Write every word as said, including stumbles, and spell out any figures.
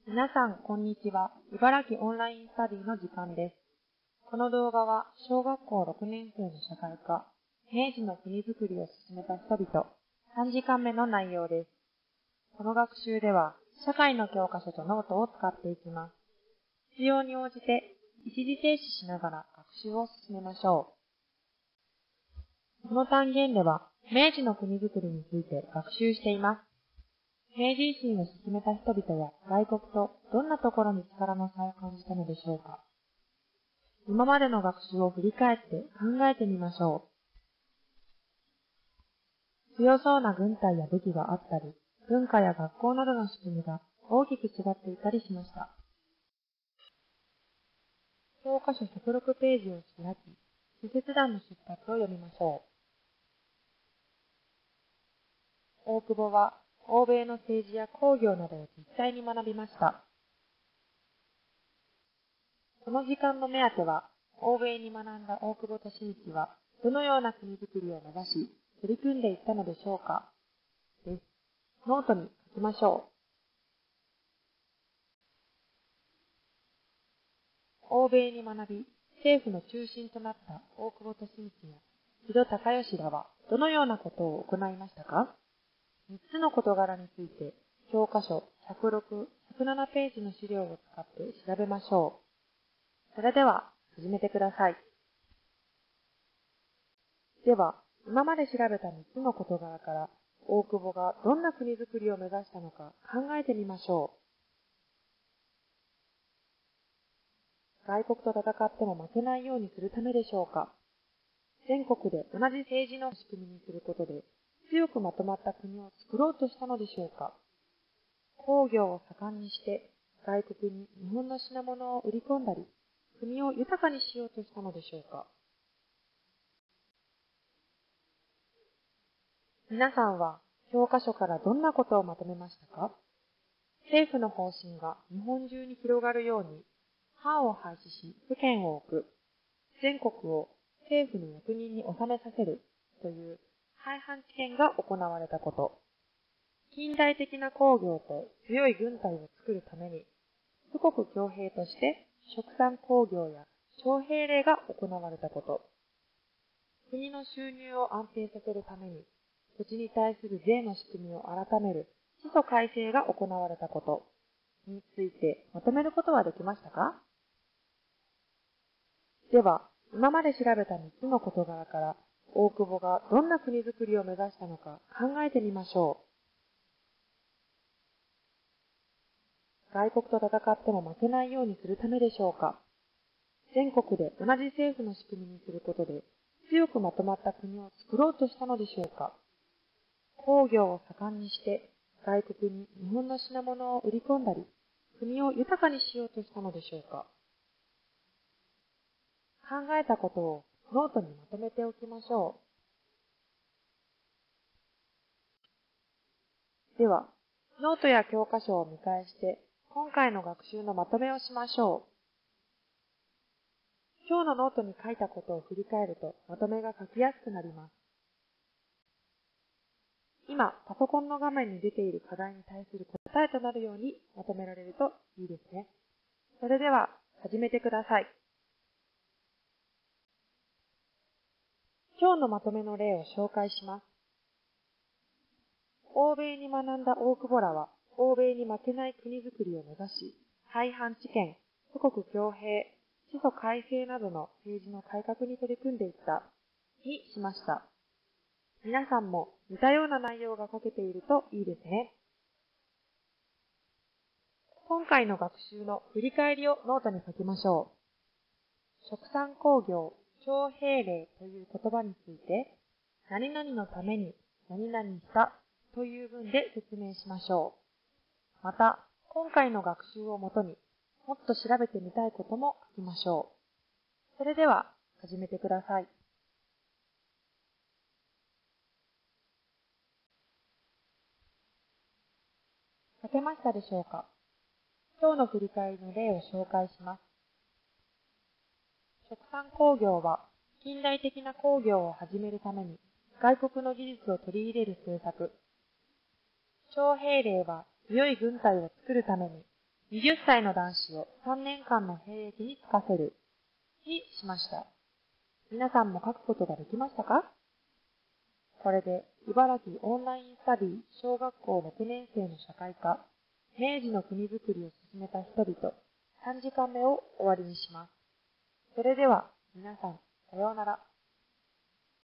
皆さん、こんにちは。茨城オンラインスタディの時間です。この動画は、小学校ろくねん生の社会科、明治の国づくりを進めた人々、さんじかんめの内容です。この学習では、社会の教科書とノートを使っていきます。必要に応じて、一時停止しながら学習を進めましょう。この単元では、明治の国づくりについて学習しています。明治維新を進めた人々や外国とどんなところに力の差を感じたのでしょうか。今までの学習を振り返って考えてみましょう。強そうな軍隊や武器があったり、文化や学校などの仕組みが大きく違っていたりしました。教科書ひゃくろくページを開き、使節団の出発を読みましょう。大久保は欧米の政治や工業などを実際に学びました。この時間の目当ては、欧米に学んだ大久保利通は、どのような国づくりを目指し、取り組んでいったのでしょうか。です。ノートに書きましょう。欧米に学び、政府の中心となった大久保利通や木戸孝允らは、どのようなことを行いましたか。みっつの事柄について、教科書ひゃくろく、ひゃくななページの資料を使って調べましょう。それでは、始めてください。では、今まで調べたみっつの事柄から、大久保がどんな国づくりを目指したのか考えてみましょう。外国と戦っても負けないようにするためでしょうか。全国で同じ政治の仕組みにすることで、強くまとまった国を作ろうとしたのでしょうか。工業を盛んにして、外国に日本の品物を売り込んだり、国を豊かにしようとしたのでしょうか。皆さんは教科書からどんなことをまとめましたか。政府の方針が日本中に広がるように、藩を廃止し府県を置く、全国を政府の役人に収めさせるという廃藩置県が行われたこと、近代的な工業と強い軍隊を作るために、富国強兵として殖産工業や徴兵令が行われたこと、国の収入を安定させるために、土地に対する税の仕組みを改める地租改正が行われたことについてまとめることはできましたか。では、今まで調べたみっつの事柄から、大久保がどんな国づくりを目指したのか考えてみましょう。外国と戦っても負けないようにするためでしょうか。全国で同じ政府の仕組みにすることで、強くまとまった国を作ろうとしたのでしょうか。工業を盛んにして、外国に日本の品物を売り込んだり、国を豊かにしようとしたのでしょうか。考えたことをノートにまとめておきましょう。では、ノートや教科書を見返して、今回の学習のまとめをしましょう。今日のノートに書いたことを振り返ると、まとめが書きやすくなります。今、パソコンの画面に出ている課題に対する答えとなるようにまとめられるといいですね。それでは、始めてください。今日のまとめの例を紹介します。欧米に学んだ大久保らは、欧米に負けない国づくりを目指し、廃藩置県、富国強兵、地租改正などの政治の改革に取り組んでいった、にしました。皆さんも似たような内容が書けているといいですね。今回の学習の振り返りをノートに書きましょう。殖産工業、徴兵令という言葉について、何々のために何々したという文で説明しましょう。また、今回の学習をもとに、もっと調べてみたいことも書きましょう。それでは、始めてください。書けましたでしょうか。今日の振り返りの例を紹介します。殖産工業は、近代的な工業を始めるために、外国の技術を取り入れる政策。徴兵令は、強い軍隊を作るために、 はたちの男子をさんねんかんの兵役に就かせるにしました。皆さんも書くことができましたか？これで茨城オンラインスタディ小学校ろくねん生の社会科、明治の国づくりを進めた人々さんじかんめを終わりにします。それでは皆さん、さようなら。